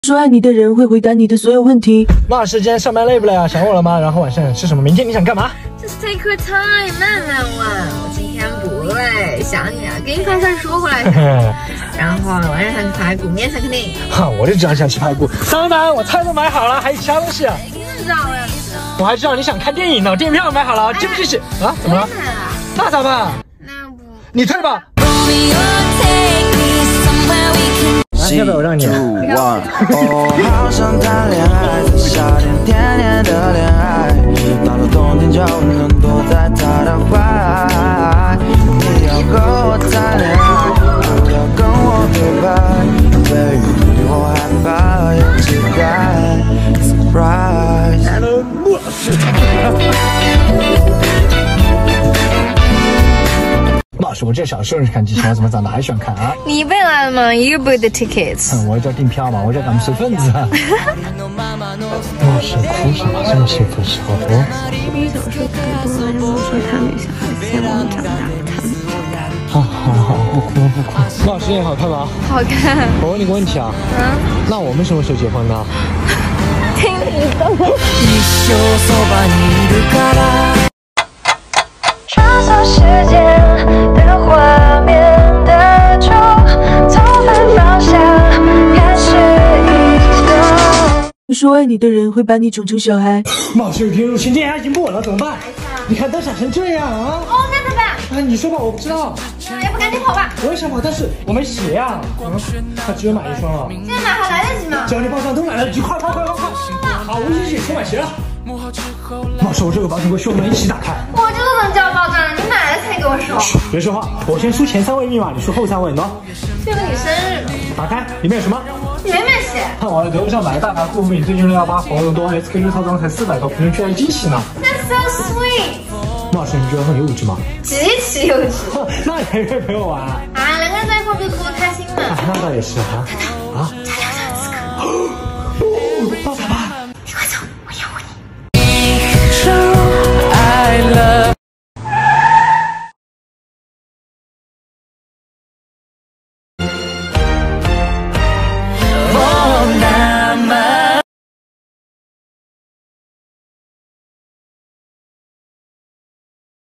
说爱你的人会回答你的所有问题。 马老师今天上班累不累啊？想我了吗？然后晚上想吃什么？明天你想干嘛？ Just take your time， 慢慢问。我今天不累，想你啊，给你快餐说回来。然后晚上想吃排骨，明天想看电影。 哈，我就知道想吃排骨。当然，我菜都买好了，还有其他东西。 你怎么知道我要吃？ 我还知道你想看电影呢，电影票买好了，这不就是啊？怎么了？那咋办？ 那不你退吧。要不要我让你？ 好想谈恋爱，在夏天甜甜的恋爱，到了冬天就能躲在他的怀。你要和我谈恋爱，不要跟我对白，对于我害怕又期待 ，surprise。 老师，我这小时候是看机器人，怎么长大还喜欢看啊？ 你背来了吗 ？You book the tickets。 我这订票嘛，我这咱们随份子。老师哭什么？这么幸福的时候， 你小时候太多了，我说他女小孩羡慕长大他们长大。 好，不哭不哭。老师也好看吗？ 好看。 我问你个问题啊，那我们什么时候结婚呢？ 听你的。 穿梭时间的画面的钟，从反方向开始移动。 说爱你的人会把你宠成小孩。 老师有天入侵，电压已经不稳了，怎么办？你看灯闪成这样啊！ 哦，那怎么办？ 啊，你说吧，我不知道。 要不赶紧跑吧。 我也想跑，但是我没鞋呀。他只有买一双了。 现在买还来得及吗？ 只要你报上都来得及，快！好，我一起去买鞋了。老师，我这个保险柜需要我们一起打开。 我这都能交报账了，你买了才给我说。 别说话，我先输前3位密码，你输后3位喏。 这个你生日呢。 打开，里面有什么？ 里面没写。 看我在德国上买个大牌护肤品，最近618活动多 ，SKU 套装才400多，评论居然惊喜呢。 That's so sweet。 老师，你觉得很幼稚吗？ 极其幼稚。 那你还陪我玩？ 啊，两个人在一块不是多开心吗？ 那倒也是啊。加2.4个。爆炸吧！